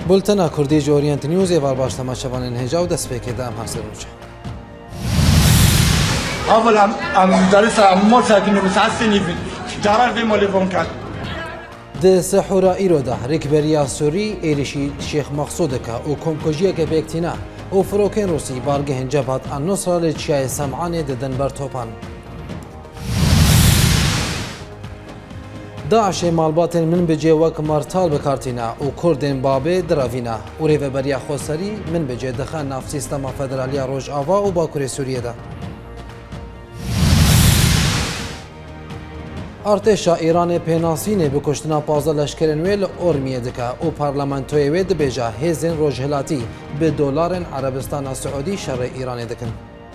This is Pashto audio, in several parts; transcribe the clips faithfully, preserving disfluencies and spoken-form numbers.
بولتنا كردي جورينت نيوز يفار باش تماشاوان انهجا ودس بيكي دام حسن وجه أول أم أم درس أم ساكن مسعسني في جارال في مولفون كان د سحورا إيرودا ركبريا سوري إيرشي شيخ مقصودك وكومكوجيا كبيكتنا وفروكين روسي بارجهن جبهة النصرة لتشاي سمعاني ددن برتوبان داعش مالباتن من بجي وك مرتال بكارتينا وكردين بابي درافينا وريفا بريا خوسري من بجي دخان ناف سيستما فدراليا روج آوا وباكوري سوريا دا ارتشا ایران پیناسینه به کشتنا پازده لشکرین ویل ارمیه دکه و پارلمانتوی وید بیجا هیزن روجهلاتی به دلار عربستان سعودی شر ایران دکن.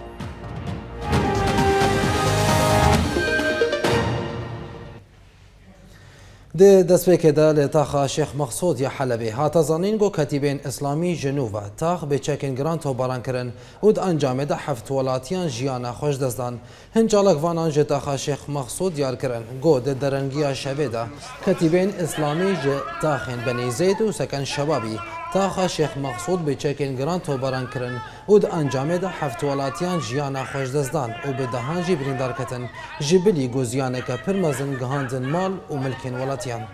ده دەستپێکێدا لە تاخە شێخ مەقسوود یا حەلەبێ هاتە زانین گۆ کەتیبێن ئیسلامی ژنوڤە تاخ بێچەکن گران تۆبارانکردن و ئەنجامێدا حەفت وڵاتیان ژیانە خۆش دەستدان هەنجاڵک ڤانان ji تاخە شێخ مەقسوود دیارکردن گۆ دە دەرەنگیە شەوێدا کەتیبێن ئیسلامی ji تاخên Benî Zeyd û Seken Şebabî تاخە شێخ مەقسوود بێچەکên giran تۆبارانکردن و di ئەنجامێدا حەفت وڵاتیان ژیانە خۆش دەستدان و bi dehan jî birîndarketin ji bilî goziyaneke pir mezin gihandin mal û milkên welatiyan.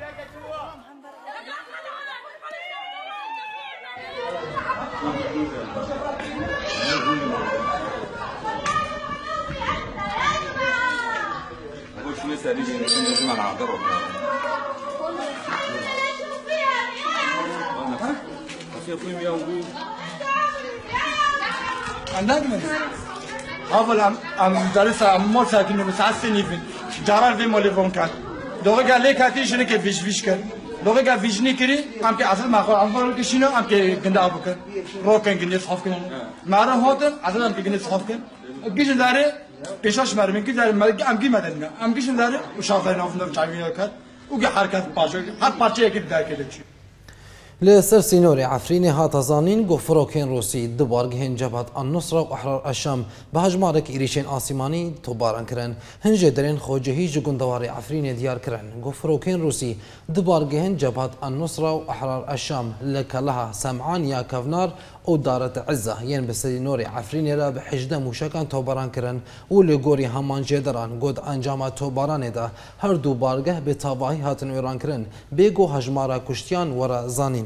عندك أول أم أم درس أم ساكن مسعسني في جارال في مولفون كان دوغا قال لك هاتي شنو كي فيش فيش كان دوغا قال فيشني كري أم كي أصل ما خو أم فور كشينو أم كي جندا أبوك روكن جندا صحف كان ما راه هوتن أصل أم كي جندا صحف كان كيش داري بيشاش مرمين كي داري مالك أم كي مدنا أم كيش داري وشافين أفنر تعبين كات وكي حركات باشا هات باشا كي داري كده لسر سينوري عفريني هاتا زانين گو فروكين روسي دبارگهن جبهة النصرة و احرار الشام بهجمارك إيريشين آسيماني توبارن كرن هنجي درين خوجهي جگون دواري عفريني ديار كرن گو فروكين روسي دبارگهن جبهة النصرة و احرار الشام لكلها سمعان يا كفنار او دارت عزة ين بسينوري عفريني را بحجده موشكان توبارن كرن و لگوري همان جدران گود انجام توباران دا هر دو بارگه به تابعي هاتن ويران كرن بيگو هجمارا كشتيان ورا زانين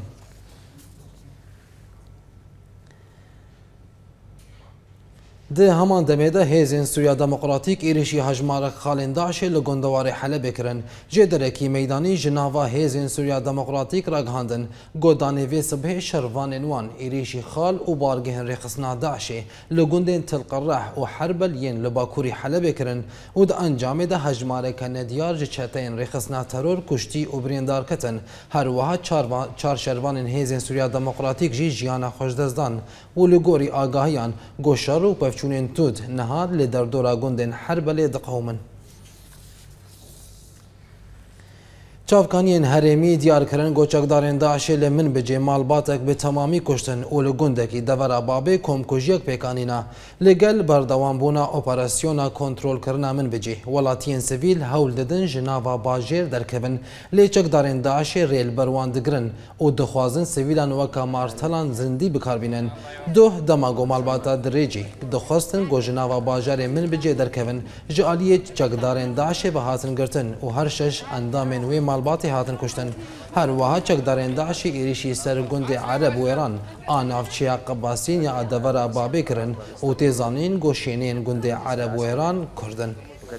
ده همان دميدا هيزن سوريا ديمقراطيك إيريشي هجمارك خالين داعش لغندواري حلب كرن جدركي ميداني جناوا هيزن سوريا ديمقراطيك راغهاندن غوداني في صبح شروان وان إيريشي خال وبارجهن رخصنا داعش لغندن تلقرح وحربل ين لباكوري حلب كرن ود انجام ده هجمارك نديار جتين رخصنا ترور كشتي وبريندار كتن هر وها چار شروان هيزن سوريا ديمقراطيك جي جيانا خوش دزدان ولغوري آگاهيان گوشارو چونین تود نهاد لدردورا گندن حرب لدقومن چافکانین هرمی دیار کرن گوچکدارین داعش لمن بجه مالباتک به تمامی کشتن اول گندکی دورا بابه کمکوژیک پیکانینا لگل بردوام بونا اپراسیونا کنترول کرنا من بجه ولاتین سویل هول ددن جناوا باجر درکبن لیچکدارین داعش ریل بروان دگرن او دخوازن سویلان وکا مارتلان زندی بکاربینن دوه دماغو مالباتا دریجی دخواستن گو جناوا باجر من بجه درکبن جالیه چکدارین داعش بهاتن گرتن و هر شش اندامن وی مالباتی هاتن کشتن هر وها چکدارین داعش ایریشی سرگند عرب و ایران آنافچیا قباسین یا دورا بابی کرن و تیزانین گوشینین گند عرب و ایران کردن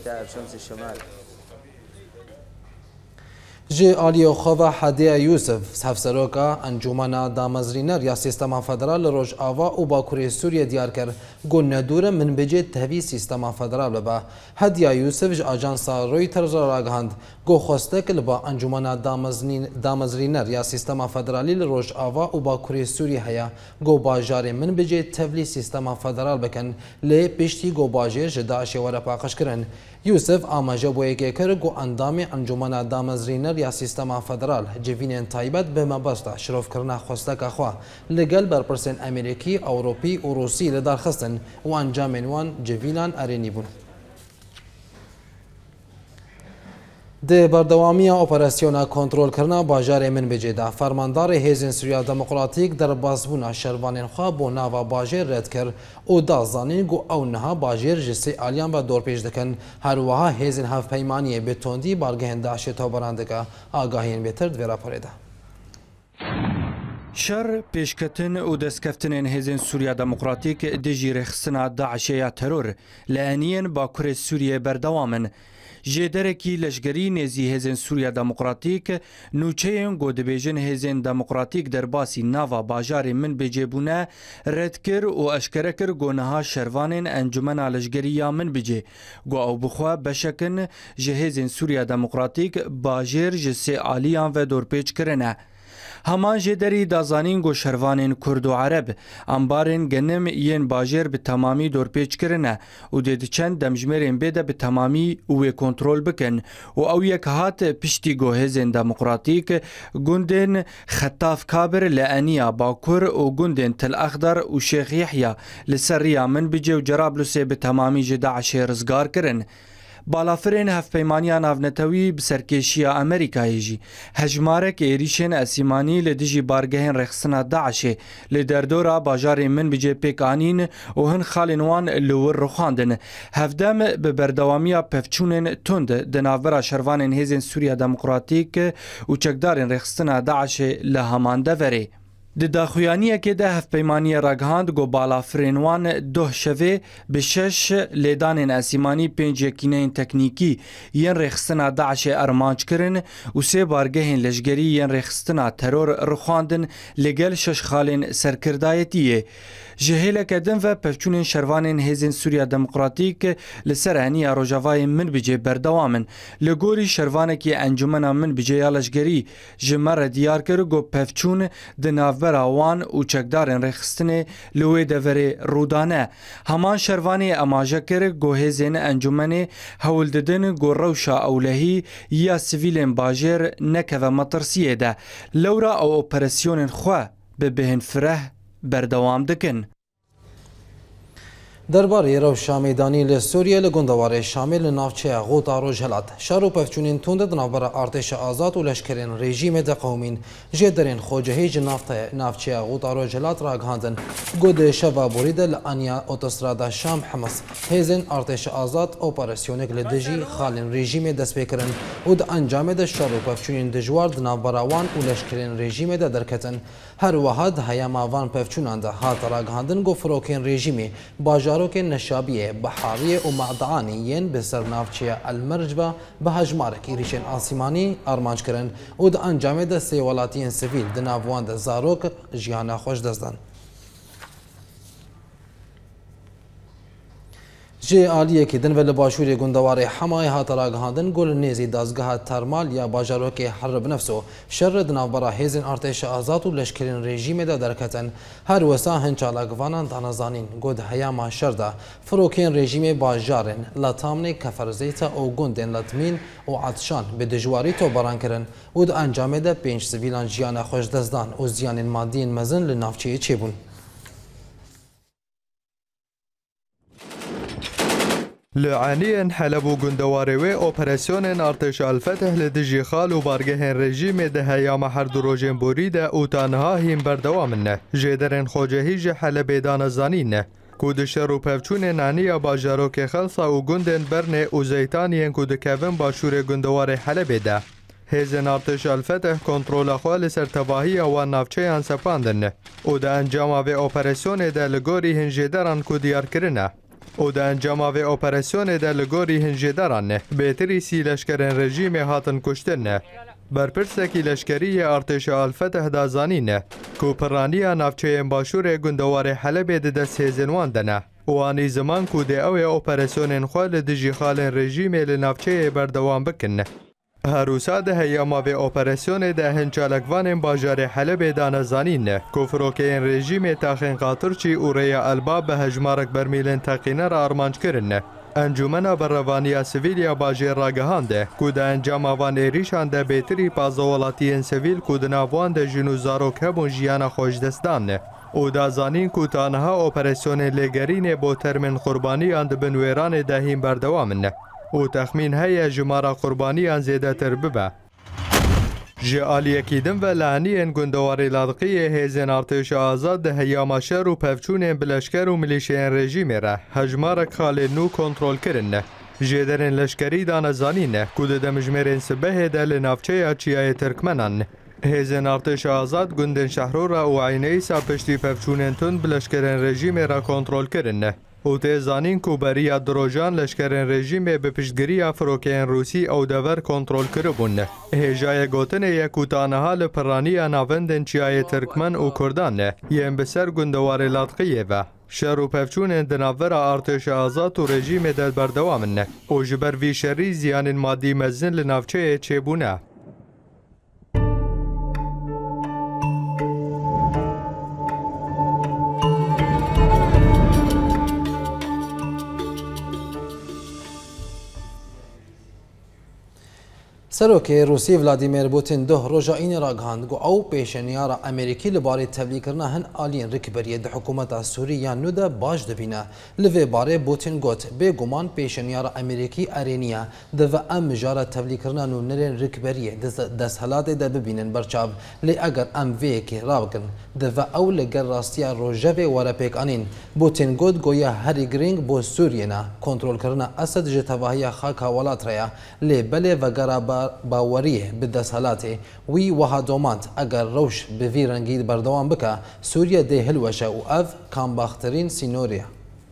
جی آلیو خواه حدیه یوسف هفسروکا انجومنا دامزرینر یا سیستما فدرال روش آوا و باکوری سوریه دیار کرد گو ندوره من بجه تهوی سیستما فدرال با حدیه یوسف ج آجانسا رویترز را راگهاند گو خواسته که لبا انجومنا دامزرینر یا سیستما فدرالی روش آوا و باکوری سوریه هیا گو باجار من بجه تهوی سیستما فدرال بکن لی پشتی گو باجر جداعش وره پاقش کرن یوسف آماجه بوی که کرد گو اندام انجمن دامزرینر یا سیستما فدرال جوینین تایبت به مبسط شرف کرنا خواسته که خواه لگل برپرسن امریکی، اوروپی و روسی لدار خستن و انجام وان جوینان ارینی بون. ده بردوامی اپراسیون کنترل کردن باجار من بجیده فرماندار هیزن سوریا دموکراتیک در بازبون شروانین خواه بو ناوا باجر رد کرد و دازانین گو او نها باجر جسی آلیان و دور پیش دکن هر وها هیزن هف پیمانی بتوندی بارگهن داعش تا برندگه آگاهین بهتر دوی راپوره ده. شر پیشکتن و دستکفتن هزین سوریا دموکراتیک دجی رخصنا داعشیا ترور لعنین با کره سوریه بردوامن جدرکی لشگری نزی هزین سوریا دموکراتیک نوچهین گودبیجن هزین دموکراتیک در باسی ناوا باجار من بجیبونه رد کر و اشکره کر گونها شروانین انجمن لشگری من بجی گو او بخوا بشکن جهزین سوریا دموکراتیک باجر جسی آلیان و دورپیچ کرنه همان جدری دازانین گو شروانین کرد و عرب انبارین گنم ین باجر به تمامی دورپیچ کرنه و دید چند دمجمرین بیده به تمامی و کنترول بکن و او یک هات پشتی گو هزین دموکراتیک گندن خطاف کابر لعنیا باکر و گندن تل اخدر و شیخ یحیا لسریا من بجه و جرابلوسی به تمامی جداعش رزگار کرن بالافرین هف پیمانیا ناونتوی بسرکشی امریکایی جی هجمارک ایریشن اسیمانی لدیجی بارگهن رخصنا داعش لدردورا باجار من بجه پیکانین و هن خالنوان لور رخاندن هفدم به بردوامیا پفچونن تند دناورا شروانن هزین سوریا دموکراتیک و چکدارن رخصنا داعش لهمان دوری د داخویانیه که ده هف پیمانی راگهاند گو بالا فرینوان ده شوه به شش لیدان اسیمانی پنج یکینین تکنیکی ین رخصنا داعش ارمانج کرن و سه بارگهین لشگری ین رخصنا ترور رخواندن لگل شش خالین سرکردایتیه جهیل کدن و پفچونین شروانین هزین سوریا دموکراتیک لسر هنی روجاوای من بجه بردوامن لگوری شروانکی انجمنا من بجه یالشگری جمر دیار کر گو پفچون دناو براوان و چکدارن رخصتنه لوی دوره رودانه همان شروانی اماجه کر گو هزین انجمنه هول ددن گو روشا اولهی یا سویلین باجر نکه و مطرسیه ده لورا او اپراسیون خواه به بهن فره بردوام دکن. درباره روشا میدانی لسوریه لگندواره شامل نافچه غوطا روجهلات شارو پفچونین تونده دنابرا ارتش آزاد و لشکرین رژیم ده قومین جدرین خوجهیج نافچه غوطا روجهلات راگهاندن گود شبا بورید لانیا اوتوسترادا شام حمص هیزن ارتش آزاد اپراسیونک لدجی خالین رژیم دست بکرن و ده انجام ده شارو پفچونین دجوار دنابرا وان و لشکرین رژیم ده درکتن هر وحد هیاما وان پفچونان ده هات راگهاندن گو فروکین رژیمی باجا که نشابیه بحاریه و معدعانیین به سرنافچه المرجبه به هجمارک ایریشن آسیمانی آرمانج کرن و ده انجام ده سی ولاتین سویل ده ناوان ده زاروک جیانا خوش دزدن. جه آلیه که دنوه لباشوری گندواره حمای هات راگهاندن گل نیزی دازگاه ترمال یا باجارو که حرب نفسو شر دنابرا هیزن ارتش آزاد و لشکرین رژیم ده درکتن هر وسا هنچالاگوانان دانزانین گود هیاما شرده فروکین رژیم باجارن لطامن کفرزیتا او گندن لطمین و عطشان به دجواری تو بران کرن و ده انجام ده پینج سویلان جیان خوش دزدان و زیان مادین مزن لنافچه چه بون. لعانيا حلب گندواري اوبراسيون ارتش الفتح لدجي خال و بارگهن رژیم ده هيام هر دو روجين بوريده او تنها هم بردوامنه جدرن خوجهيج حلب دانزانين کود شرو پفچون نانی باجارو که خلصا و گندن برنه و زیتانین کود کوین باشور گندوار حلب ده هیزن ارتش الفتح کنترول خوال سرتواهی و نافچه ان سپاندن او ده انجام و اپراسیون ده لگوری هنجدران کو دیار کرنه او ده انجام و اپراسیون ده لگوری هنجدران بهتری سی لشکرین رژیم هاتن کشتن برپرسکی لشکری ارتش الفتح دازانین کوپرانیا نافچه باشور گندوار حلب ده دست هیزنوان دنه وانی زمان کو ده او اپراسیون خوال دجی خالن رژیم لنافچه بردوام بکن هروسا ده هیاما به اپراسیون ده هنچالکوان باجار حلب دانزانین کفروکین رژیم تاخین قاطرچی و ریا الباب به هجمارک برمیلن تقینه را ارمانج کرن انجمن بروانیا سویلیا باجر راگهانده کود انجام وان ایریشان ده بیتری پازولاتین سویل کود ناوان ده جنوزاروک همون جیانا خوش دستان او دازانین کو تانها اپراسیون لگرین با ترمن قربانی اند بنویران دهیم بردوامن و تخمین هەیە ژمارە قوربانیان زێدەتر ببە. ji aliyekîdin ve laniyên gundewarê ladqiyê hêzên artêşa azad di heyama şer û pevçûnên bi leşker û milîşeyên rejîmê re hejmarek xalên nû kontrolkirin ne. Jêderên leşkerî danezanî ne ku di demijmêrên sibehê de li navçeya Çiyayê Tirkmenan ne. Hêzên artêşa azad gundên Şehrora û Ayneyîsa piştî pevçûnên tund bi leşkerên rejîmê re kontrolkirin ne. û tê zanîn ku beriya dirojan leşkerên rejîmê bi piştgiriya firokeyên Rûsî ew dever kontrol kiribûn ne. Hêjayê gotinê ye ku taneha li piraniya navendên Çiyayê Tirkmen û Kurdan ne yên bi ser gundewarê ladqiyê ve. Şer û pevçûnên di navbera artêşa azad û rejîmê de berdewam in ne û ji ber vî şerî ziyanên maddî mezin li navçeyê çêbûne. Serokê Rûsî Vladimir Putin duh roja înê ra gihand got ew pêşeniyara Amerîkî li barê tevlîkirina hin aliyên rêkberiyê di hikûmeta Sûrî yan nû de baş dibîne. Li vê barê Putin got bêguman pêşeniyara Amerîkî erêniye divê em mijara tevlîkirina nûnerên rêkberiyê di desthilatê de bibînin berçav. Lê eger em vêyekê rabikin divê ew li gel rastiya rojevê were pêkanîn. Putin got goya herî girîng bo Sûriyê ne kontrolkirina Esed ji tevahiya xaka welat re ye lê belê vegera باورiyê bi desthilatê wî wiha domand eger rewş bi vî rengî berdewam bike Sûriye dê hilweşe û ev kambaxtirîn sînorî.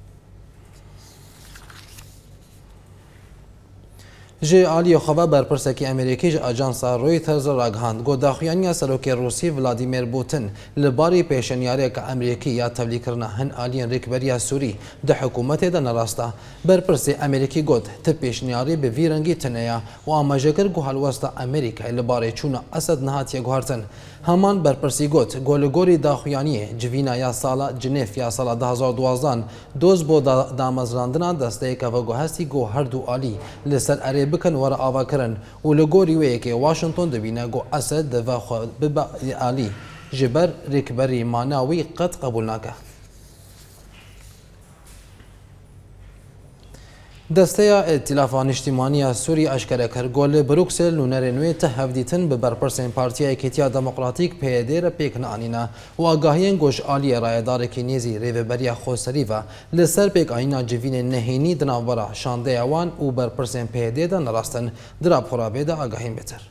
Ji aliyê xwe berpirsekî Amerîkî ji ajansa Reuters ragihand got daxuyaniya Serokê Rûsî Vladimir Putin li barî pêşeniyareka Amerîkî ya tevlîkirina hin aliyên rêkberiya Sûrî di hikûmetê de nerasta. Berpirsê Amerîkî got ti pêşniyarî bi vî rengî tune ye û amajekir ku helwesta Amerîkayê li barê çûna Esed nehatiye guhartin. Heman berpirsî got got li gorî daxuyaniyê civîna ya sala Cinêv ya sala du hezar duwazdeh doz bo damezrandina desteyeka veguhestî got her du alî li ser erê bikin were avakirin û li gorî wê yekê Washington dibîne got Esed divê xwe bibe alî ji ber rêkberî mana wî qet qebûl nake. Desteya Îtilâfa Niştimaniya Sûrî eşkere kir got li Bruksel nûnerên wê ti hevdîtin bi berpirsên Partiya Yekîtiya Demokratîk P Y D re pêk neanîne û agahiyên got ji aliyê rayedarekî nêzî rêveberiya Xweserî ve li ser pêkanîna civînên nehênî di navbera şandeya wan û berpirsên P Y D de nerastin. Di rapora de agahîn betir.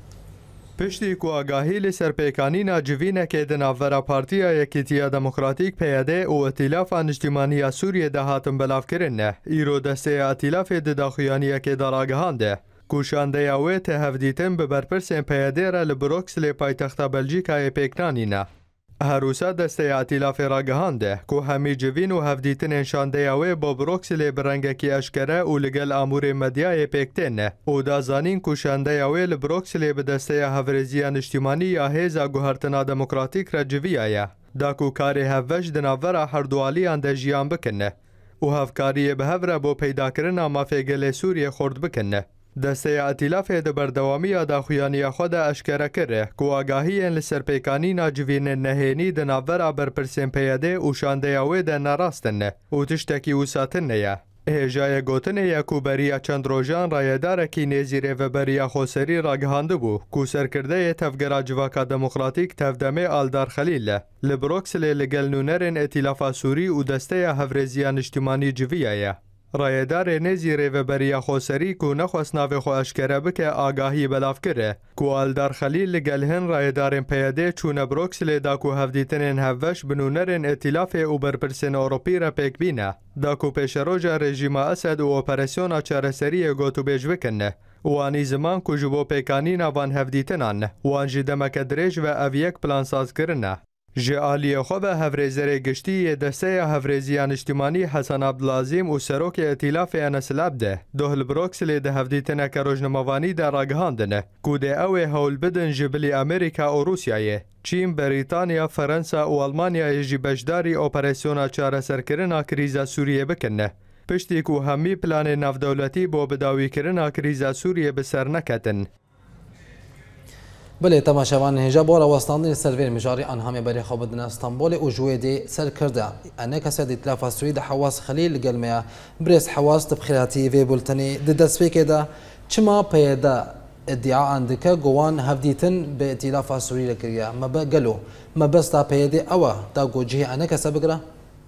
Piştî ku agahî li ser pêkanîna civînekê di navbera Partiya Yekîtiya Demokratîk P Y D û Îtilâfa Niştimaniya Sûriyê de hatin belavkirin ne, îro desteya Îtilâfê di daxuyaniyekê de ragihand ku şandeya wê tê hevdîtin bi berpirsên P Y D re li Brukselê paytexta Belçîkayê pêknanîne. Herûsa desteya Îtilâfê ragihand ku hemî civîn û hevdîtinên şandeya wê bo Brukselê bi rengekî eşkere û li gel amûrên medyayê pêktên ne û da zanîn ku şandeya wê li Brukselê bi desteya Hevrêziya Niştimanî ya Hêza Guhertina Demokratîk re civiya ye. Da ku karê hevveş di navbera her du aliyan de jiyan bikin ne û hevkariyê bi hev re bo peydakirina mafêgelê Sûriyê xort bikin ne. Desteya Îtilâfê di berdewamiya daxuyaniya xwe de eşkere kir ku agahiyên li ser pêkanîna civînên nehênî di navbera berpirsên P Y D û şandeya wê de nerastin ne û tiştekî wîsatin ne ye. Hêjayê gotinê ye ku beriya çend rojan rayedarekî nêzî rêveberiya Xweserî ragihandibû ku serkirdeyê tevgera civaka demokratîk tevdemê Aldar Xelîl e li Brukselê li gel nûnerên Îtilâfa Sûrî û desteya Hevrêziya Niştimanî civiya ye. Rayedarê nêzî rêveberiya Xweserî ku nexwest navê xwe eşkere bike agahî belav kir ku Aldar Xelîl li gel hin rayedarên P Y D çûne Brukselê da ku hevdîtinên hevveş bi nûnerên Îtilâfê û berpirsên Ewropî re pêk bîne. Da ku pêşeroja rejîma Esed û operasyona çareseriyê gotûbêj bikin ne û anî ziman ku ji bo pêkanîna van hevdîtinan wan jî demeke dirêj ve ev yek plansazkirin e. Ji aliyê xwe ve Hevrêzerê giştî desteya Hevrêziya Niştimanî Hesan Abdulazîm û Serokê Îtilâfê Enes Labde doh li Brukselê di hevdîtineke rojnamavanî de ragihandin ku dê ew ê hewl bidin ji bilî Amerîka û Rûsyayê. Çîn, Brîtanya, Fransa û Almanyayê jî beşdarî operasyona çareserkirina krîza Sûriyê bikin. Piştî ku hemî planên navdewletî bo bidawîkirina krîza Sûriyê bi ser neketin. بله تماشاوان هجا بورا وستاندن سرویر مجاری انهام بری خوابدن استانبول و جویدی سر کرده انه کسی دیتلاف سوید حواس خلیل گلمه برس حواس تبخیراتی و بولتنی ددسفی که ده چما پیدا ادعا عندك جوان هفديتن بائتلاف سوريا لكريا ما بقلو ما بس تا بيدي أوا تا جوجه أنا كسبقرا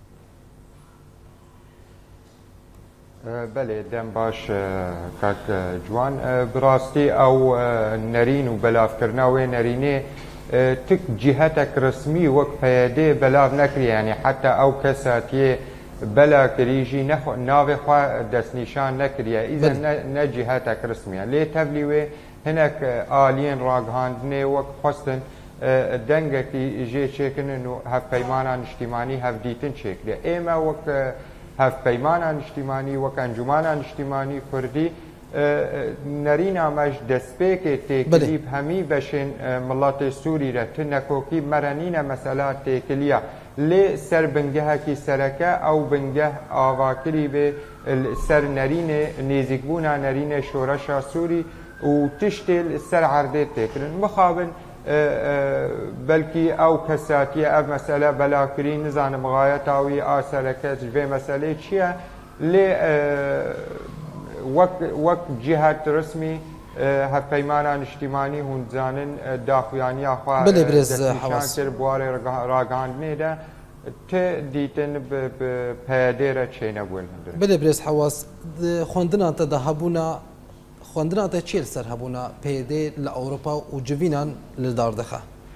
بله دم باش كاك جوان براستي أو نرين وبلاف كرنا وين نريني تك جهتك رسمي وك بيدي بلاف نكري يعني حتى أو كساتيه بلا كريجي نخو نافي خوا دس نشان نكريا إذا نجهتك رسميا ليه تبليوي هناك آلين راقهاندني وك خستن دنگك جي شكن انه هف بيمانا اجتماعي هف ديتن شكريا ايما وك هف بيمانا اجتماعي وك انجمانا اجتماعي كردي نرينا مش دسبيك تكليب همي بشن ملات سوري رتنكوكي مرنينا مسألة تكليا لي سر بنجه كي سركه او بنجه آواكري به سر نرينه نيزيكبونا نرينه شورشا سوري وتشتل سر عرضه تكرن مخابن بلكي او كساتيه اف مساله بلاكري نزان مغايتاوي اسركه في مساله شيا لي وقت وقت جهات رسمي هف پیمانا اجتماعی هون زانن داخویانی آخوا بله برز حواس بواره راگاندنی ده ت دیتن به پیاده چه نبود بله برز حواس خواندن آنت ده هبونا خواندن آنت چیل سر هبونا پیاده لأوروپا و جوینان لدار دخه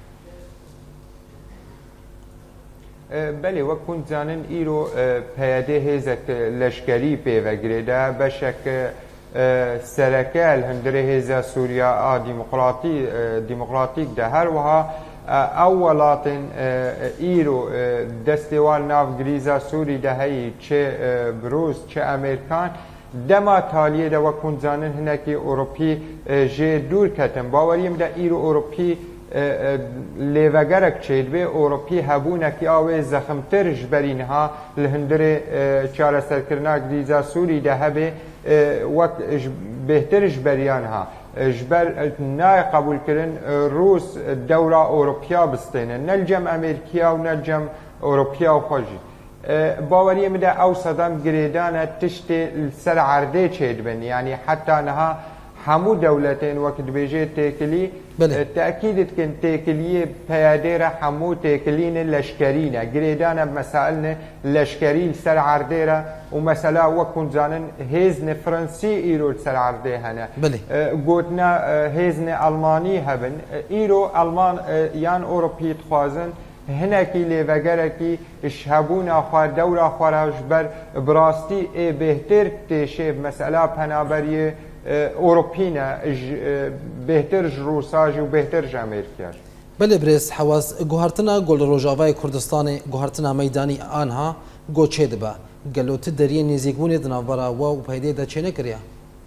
بله وقت كنت زانن ایرو پیاده هزک لشکری پیوگره ده بشک سرکه الهندره هزا سوریا ديمقراطي ديمقراطيك ده هر وها اولات ايرو دستوال ناف غريزا سوري ده هي چه بروز چه امريكان دما تاليه ده وكون زانن هناكي اوروبي جي دور كتن باوريم ده ايرو اوروبي لیوگرک چید به اوروپی هبونکی آوی زخمتر جبرینها الهندره چاره سرکرنا گریزا سوری ده هبه وقت بهتر جبریانها جبر نای قبول کردن روس دوره اوروپیا بستینه نلجم امریکیا و نلجم اوروپیا و خوشی باوری مده او صدام گریدان تشت سر عرده چید بن یعنی حتی نها همو دولتين وقت بيجي تاكلي تأكيد كن تاكلية بياديرة همو تاكلين اللشكرينة قريدانا بمسائلنا لشكري سر عرديرة ومسألة وكون زانن هيزن فرنسي إيرو سر عردي هنا قوتنا هيزن ألماني هبن إيرو ألمان يان أوروبي تخوازن هناكي لفقركي شهبون أخوار دورة أخوار هجبر براستي إيه بهتر تشيف مسألة بنابريه اوروبینا بهتر روساج و بهتر امریکا بله برس حواس گوهرتنا گل روجاوای کردستان گوهرتنا میدانی آنها گوچه دبا گلوت دریه نزیگون دنابرا و پیدا دا چه نکریا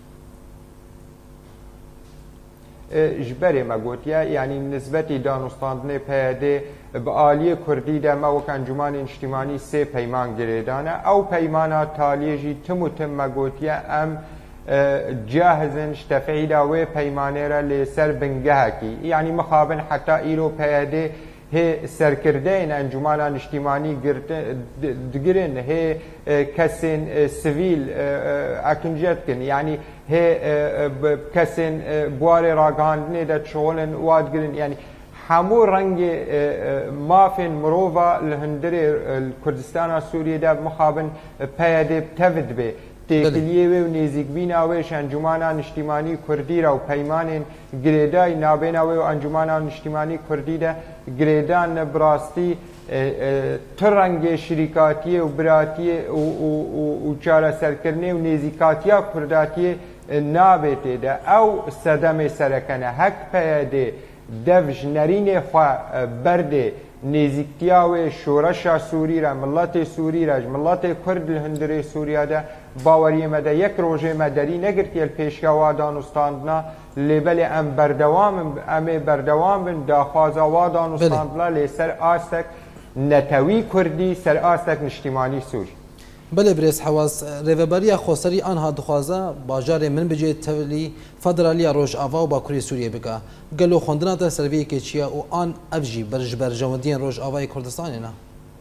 جبري ما قلت يعني نسبتي دانستاندني پیاده بآلیه کردی ده ما وکن جمان اجتماعی سه پیمان گریدانه او پیمانا تالیجی تم و تم ما قلت ام جاهزن اشتفعيدا و پیمانه لسر بنگهکی يعني مخابن حتى إيرو پیاده هي سرکردین انجمن اجتماعی دگرن هي کسین سیویل اکنجت کن يعني هي کسین بوار راگاندنی داد شغلن وادگرن يعني همو رنگ مافن مروفا الهندري الكردستان سوريا دا مخابن پیاده تفد به تکلیه و نزیک بین آویش انجمن اجتماعی کردی را و پیمان گریدای نابین آوی و انجمن اجتماعی کردی دا گریدان براستی ترنگ شریکاتی و براتی و چاره سرکرنی و نزیکاتی کرداتی نابته دا او صدم سرکنه حق پیاده دفج نرین خواه برده نزیکتیا و شورش سوری را ملت سوری را ملت کرد الهندری سوریا دا باوری مده یک روزه مدری نگرتی الپیشیا و دانستاندنا لیبل ام بردوام ام بردوام بن داخوازا و دانستاندنا لی سر آستک نتوی کردی سر آستک اجتماعی سوری بله برس حواس ریوبریا خوسری آنها دخوازه باجار من بجه تولی فدرالیا روش آوا و باکوری سوریه بگه گلو خوندنا تا سروی که چیه و آن افجی برج برجامدین روش آوای کردستان نه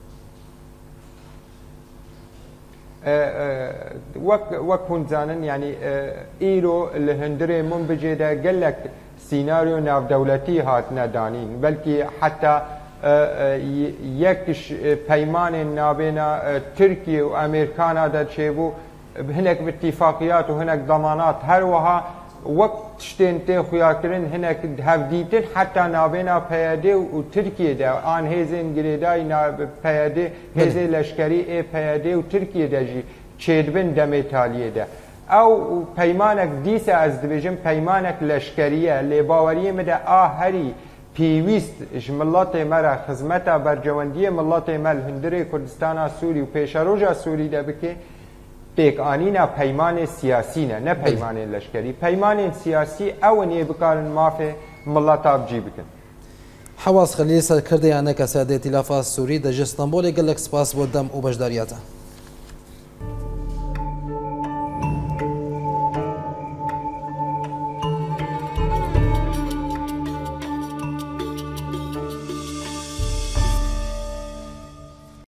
وەک وەک هونزانن ینی ئیرۆ لە هەندێ من بجێدا گەلێک سیناریۆ ناودەوڵەتی هاتنەدانین بەلکی حتا یەکش پەیمانێن نابێنە تورکیە و ئەمریکانە دەچێبوو هەنێک اتفاقیات و هەنێک دەمانات هەروەها وەک شتێن تێ خویاکردن هەنێک هەفدیتر حتا نابێنە پەیادێ و تورکیەدا ئان هێزên girêdayî peyadê hêzê leşkerî ê peyadê û Tirkiyeyê jî çêdibin demê taliyê de ew peymanek dîsa ez dibêjim peymanek leşkerî ye lê baweriyê me de a herî pêwîst ji miletê me re xizmeta bercewendiyê miletê me li hundirê Kurdistana Sûrî û pêşeroja Sûrî de bike pêkanîna peymanê siyasî ne ne peymanên leşkerî peymanên siyasî ew ê bikarin mafê mileta bicî bikin حواس خلیل سرکرده یانه کسادی تلافا سوری در جستانبول گلک سپاس بودم و بجداریاته